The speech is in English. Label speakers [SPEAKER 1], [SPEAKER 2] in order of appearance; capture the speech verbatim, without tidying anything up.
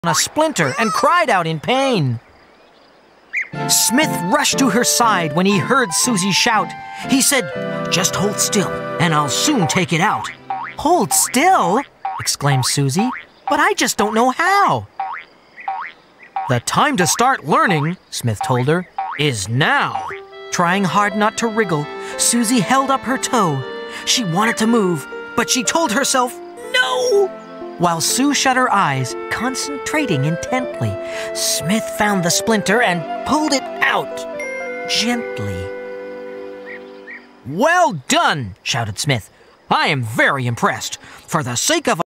[SPEAKER 1] a splinter and cried out in pain. Smith rushed to her side when he heard Susie shout. He said, "Just hold still, and I'll soon take it out." "Hold still?" exclaimed Susie. "But I just don't know how." "The time to start learning," Smith told her, "is now." Trying hard not to wriggle, Susie held up her toe. She wanted to move, but she told herself, "No!" While Sue shut her eyes, concentrating intently, Smith found the splinter and pulled it out, gently. "Well done!" shouted Smith. "I am very impressed. For the sake of